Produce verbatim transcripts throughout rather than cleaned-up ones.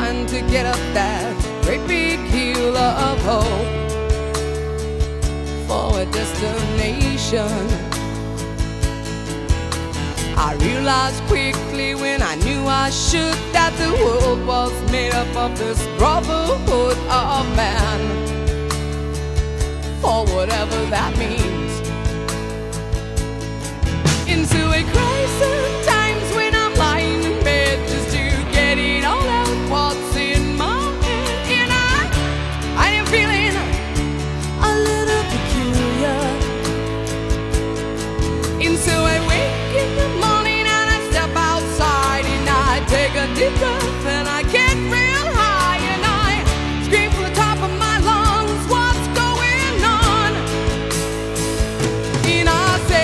trying to get up that great big hill of hope for a destination. I realized quickly when I knew I should that the world was made up of this brotherhood of man, for whatever that means. Into a crisis times when I'm lying in bed just to get it all out what's in my head. And I, I am feeling a little peculiar. And so I wake in the morning and I step outside and I take a deep breath and I get real high and I scream from the top of my lungs, what's going on? And I say,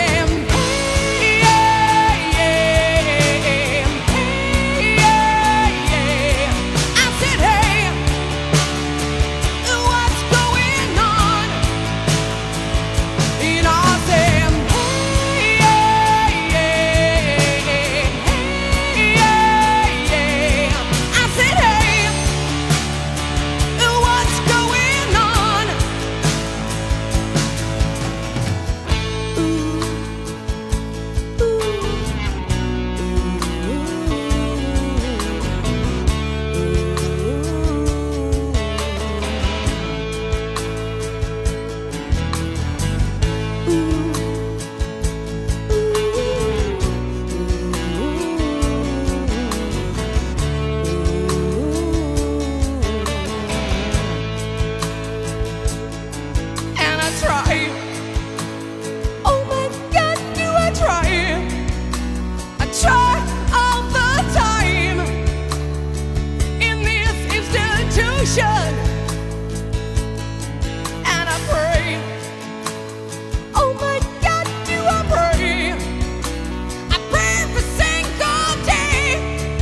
and I pray, oh my God, do I pray, I pray every single day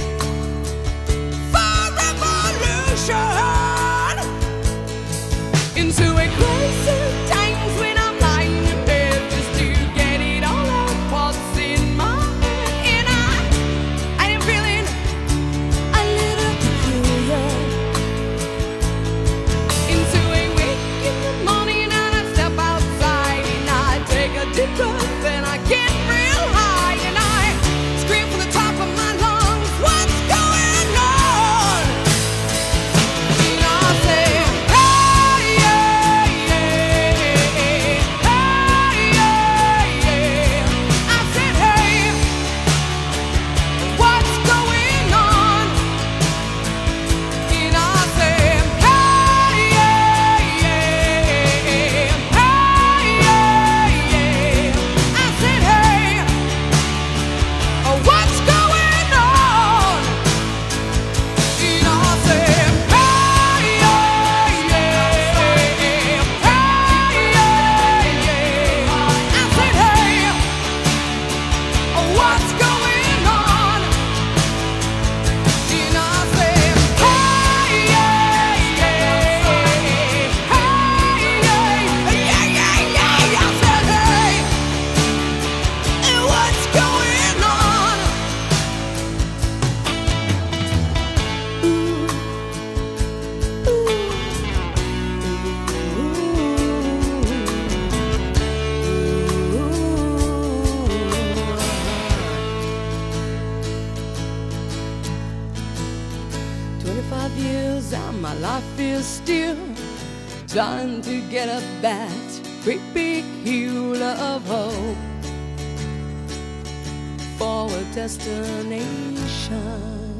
for revolution. Into a crisis times when I'm lying in bed just to get it all out what's in my head. And I, I am feeling a little peculiar. Deep breath and I get real high and I scream from the top of my lungs, what's going on? And I say, hey, yeah, yeah, hey, yeah, yeah. I said, hey, what's going on? And I say, hey, yeah, yeah, hey, yeah. What's going on? And I say, hey, yeah, yeah, hey, yeah, yeah. I said, hey, what's going on? And I say, hey, yeah, yeah, hey, yeah, yeah, yeah, yeah. I said, hey, what's going on? Twenty-five years and my life is still trying to get up that great big hill of hope for a destination.